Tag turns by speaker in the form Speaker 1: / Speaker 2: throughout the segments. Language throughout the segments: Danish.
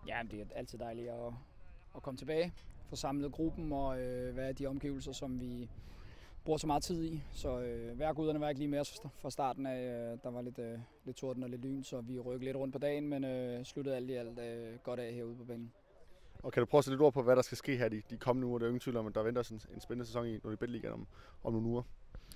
Speaker 1: Ja, det er altid dejligt at komme tilbage, få samlet gruppen og være de omgivelser, som vi bruger så meget tid i. Så vejrguderne var ikke lige med os fra starten af. Der var lidt torden og lidt lyn, så vi rykkede lidt rundt på dagen, men sluttede alt i alt godt af herude på banen.
Speaker 2: Og kan du prøve at sætte lidt ord på, hvad der skal ske her de kommende uger? Der er jo ingen tvivl om, at der venter os en spændende sæson i Nordjylland om nogle uger.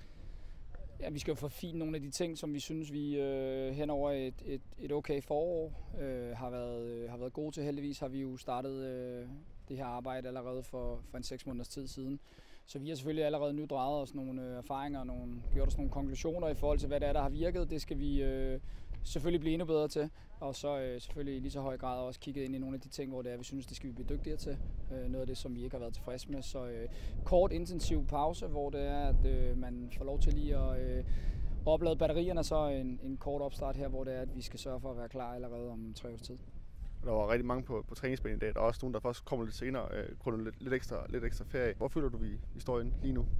Speaker 1: Ja, vi skal jo forfine nogle af de ting, som vi synes, vi hen over et okay forår har været gode til. Heldigvis har vi jo startet det her arbejde allerede for en 6 måneders tid siden. Så vi har selvfølgelig allerede nu drejet os nogle erfaringer og gjort os nogle konklusioner i forhold til, hvad det er, der har virket. Det skal vi selvfølgelig blive endnu bedre til. Og så selvfølgelig i lige så høj grad også kigget ind i nogle af de ting, hvor det er, vi synes, det skal vi blive dygtigere til. Noget af det, som vi ikke har været tilfredse med. Så kort, intensiv pause, hvor det er, at man får lov til lige at oplade batterierne, så en kort opstart her, hvor det er, at vi skal sørge for at være klar allerede om 3 års tid.
Speaker 2: Der var rigtig mange på træningsbanen i dag. Der er også nogen, der først kommer lidt senere, grundet lidt ekstra ferie. Hvor føler du, vi står inde lige nu?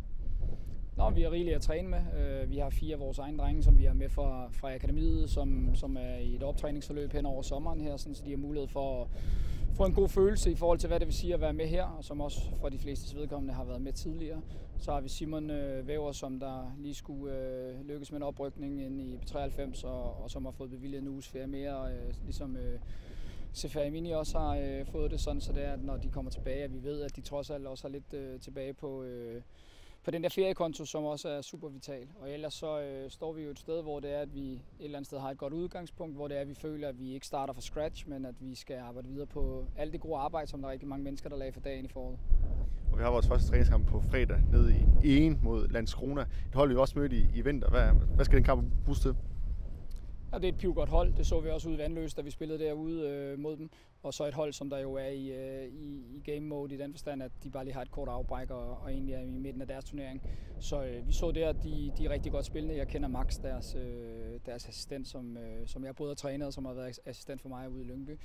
Speaker 1: Vi har rigeligt at træne med. Vi har 4 af vores egne drenge, som vi har med fra akademiet, som er i et optræningsforløb hen over sommeren her, så de har mulighed for at få en god følelse i forhold til, hvad det vil sige at være med her, og som også for de fleste vedkommende har været med tidligere. Så har vi Simon Væver, som der lige skulle lykkes med en oprykning ind i B93, og som har fået bevilget en uges ferie mere, ligesom Sefer Mini også har fået det sådan, så det er, at når de kommer tilbage, at vi ved, at de trods alt også er lidt tilbage på den der feriekonto, som også er super vital. Og ellers så står vi jo et sted, hvor det er, at vi et eller andet sted har et godt udgangspunkt, hvor det er, at vi føler, at vi ikke starter fra scratch, men at vi skal arbejde videre på alt det gode arbejde, som der er rigtig mange mennesker, der lagde for dagen i foråret.
Speaker 2: Og vi har vores første træningskamp på fredag nede i Egen mod Landskrona. Det holder vi også mødt i vinter. Hvad skal den kamp bruges til?
Speaker 1: Og det er et pivgodt hold. Det så vi også ude i Vandløs, da vi spillede derude mod dem. Og så et hold, som der jo er i game mode i den forstand, at de bare lige har et kort afbræk og egentlig er i midten af deres turnering. Så vi så der, at de er rigtig godt spillende. Jeg kender Max, deres assistent, som jeg både har trænet og som har været assistent for mig ude i Lyngby.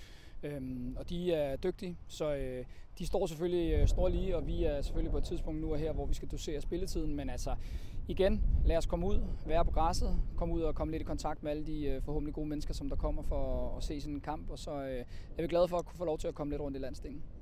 Speaker 1: Og de er dygtige, så de står selvfølgelig snorlige, og vi er selvfølgelig på et tidspunkt nu og her, hvor vi skal dosere spilletiden. Men altså, igen, lad os komme ud, være på græsset, komme ud og komme lidt i kontakt med alle de forhåbentlig gode mennesker, som der kommer for at se sådan en kamp. Og så er vi glade for at kunne få lov til at komme lidt rundt i landsdelen.